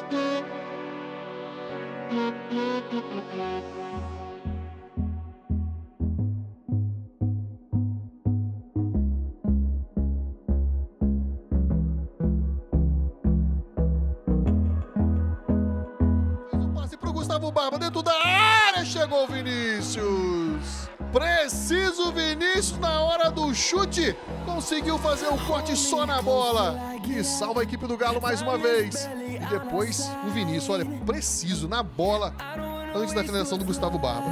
Gustavo Barba dentro da área, chegou o Vinícius. Preciso Vinícius na hora do chute, conseguiu fazer o corte só na bola, que salva a equipe do Galo mais uma vez. E depois o Vinícius, olha, preciso na bola, antes da finalização do Gustavo Barba.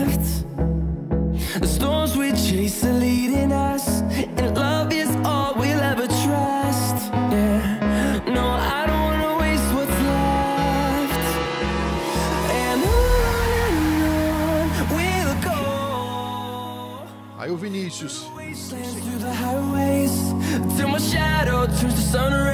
The storms we chase are leading us, and love is all we'll ever trust. Yeah, no, I don't wanna waste what's left, and on we'll go. Aí o Vinícius. Through the highways, till my shadow turns to sun rays.